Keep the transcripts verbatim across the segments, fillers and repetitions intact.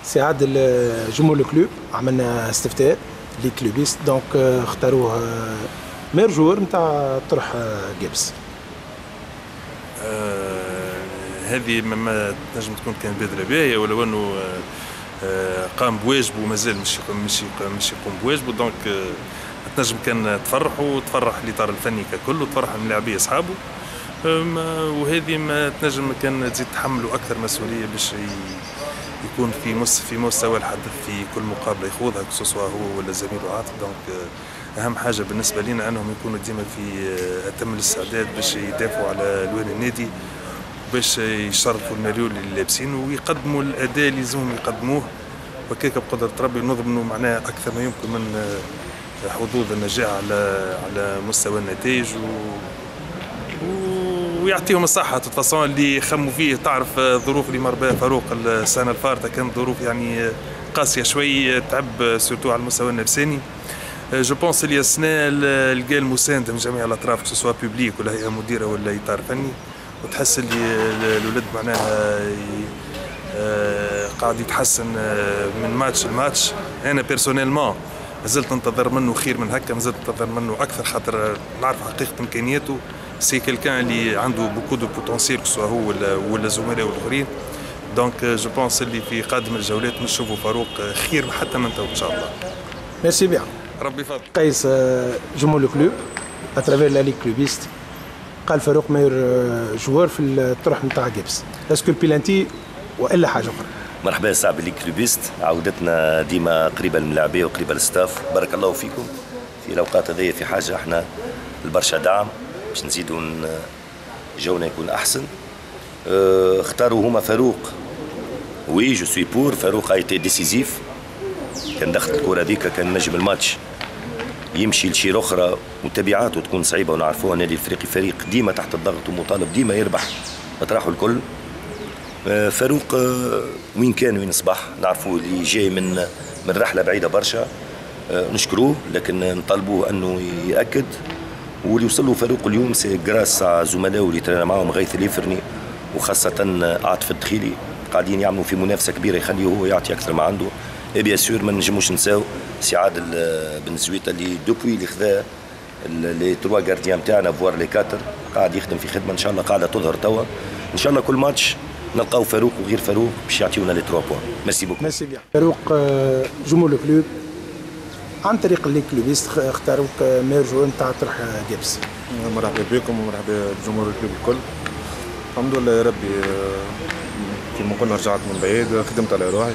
سي عادل جمهور الكلوب عملنا استفتاء لي كلوبيست دونك اختاروه مير جور نتاع طرح جيبس. آه هذه ما تنجم تكون كانت بادره باهيه ولو انه آه قام بواجبه ومازال مش مش مش يقوم بواجبه دونك آه تنجم كان تفرح وتفرح الاطار الفني ككل وتفرح اللاعبيه اصحابه. وهذه ما تنجم كان تزيد تحملوا اكثر مسؤوليه باش يكون في مس في مستوى الحدث في كل مقابله يخوضها سواء هو ولا زميله عاطف. دونك اهم حاجه بالنسبه لنا انهم يكونوا ديما في اتم الاستعداد باش يدافعوا على الوان النادي باش يشرفوا المليون اللي لابسين ويقدموا الاداء اللي لازمهم يقدموه وكيك بقدره ربي نضمنوا معناها اكثر ما يمكن من حظوظ النجاح على على مستوى النتائج و ويعطيهم الصحة. تتصور اللي يخموا فيه تعرف ظروف اللي مر بها فاروق السنة الفارطة كانت ظروف يعني قاسية شوي تعب سورتو على المستوى النفساني. جو بونس اللي السنة لقى المساندة من جميع الأطراف سواء بوبليك ولا هيئة مديرة ولا إطار فني وتحس اللي الولد معناها قاعد يتحسن من ماتش لماتش. أنا بيرسونيلمون مازلت ننتظر منه خير من هكا مازلت ننتظر منه أكثر خاطر نعرف حقيقة إمكانياته. سي كيلكان اللي عنده بوكو دو بوتونسيل سواء هو ولا ولا زملاء الاخرين. دونك جو بونس اللي في قادم الجولات نشوفوا فاروق خير حتى من تو ان شاء الله. ميرسي بيان. ربي يفضل. قيس جمهور الكلوب اترافير لا ليغ كلوبيست قال فاروق ماير جوار في الطرح نتاع جيبس. اسكو البيلانتي والا حاجه اخرى؟ مرحبا صاحب ليغ كلوبيست عودتنا ديما قريبه من اللاعبيه وقريبه للستاف. بارك الله فيكم في الاوقات هذيا في حاجه احنا البرشا دعم باش نزيدوا جونا يكون احسن. اه اختاروا هما فاروق. وي جو سوي بور فاروق ايتي ديسيزيف. كان دخل الكره هذيك كان نجم الماتش يمشي لشي اخرى وتبعاته تكون صعيبه ونعرفوها نادي الفريقي فريق ديما تحت الضغط ومطالب ديما يربح مطرحه الكل. اه فاروق اه وين كان وين اصبح نعرفوه اللي جاي من من رحله بعيده برشا. اه نشكروه لكن نطالبوه انه ياكد واللي وصل له فاروق اليوم سي جراس زملائه اللي ترينا معاهم غيث اليفرني وخاصه عاطف الدخيلي قاعدين يعملوا في منافسه كبيره يخليه هو يعطي اكثر ما عنده. اي بيان سور ما نجموش نساو سي عادل بن زويته اللي دوبوي اللي خذا لي تروا غارديان نتاعنا فوار لي كاتر قاعد يخدم في خدمه ان شاء الله قاعده تظهر توا. ان شاء الله كل ماتش نلقاو فاروق وغير فاروق باش يعطيونا لي تروا بوان. ميرسي بوكو. ميرسي بيان. فاروق جمهور الكلوب عن طريق اللي كلوبيست اختاروك مير جور نتاع طرح جيبس. مرحبا بكم ومرحبا بجمهور الكلوب الكل. الحمد لله يا ربي كيما قلنا رجعت من بعيد خدمت على روحي.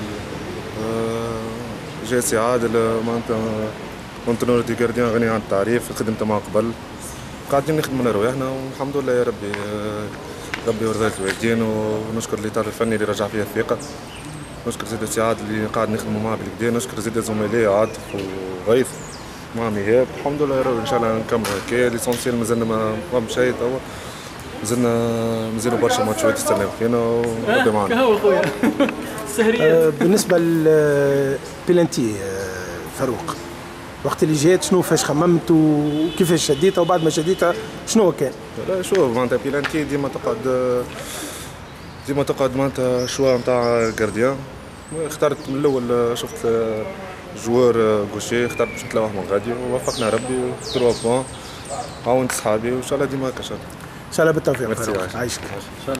جاي سي عادل معناتها كونتينور دي جارديان غني عن التعريف خدمت معه قبل قاعدين نخدموا على رواحنا والحمد لله يا ربي ربي ورزقت الوالدين ونشكر الاطار الفني اللي رجع فيها الثقه. نشكر زيد سي عادل اللي قاعد نخدموا معاه بالكدا. نشكر زيد زملائي عاطف وغيث مع مهاب. الحمد لله يا رب ان شاء الله نكمل هكا. ليسونسيال مازلنا ما فهمش شيء توا مازلنا مازالوا برشا ماتشات يستناو فينا وربي معنا. هو خويا آه بالنسبه للبيلانتي فاروق وقت اللي جات شنو فاش خممت وكيفاش شديتها وبعد ما شديتها شنو كان؟ لا شوف معناتها بيلانتي ديما تقعد ديما تقعد معناتها شوا نتاع جارديان. اخترت من الاول شفت جوار غوشي اخترت باش نتلاوح من غادي ووفقنا ربي تروا بوان عاونت صحابي وان شاء الله ديما هكا ان شاء الله. ان شاء الله بالتوفيق. عايشك.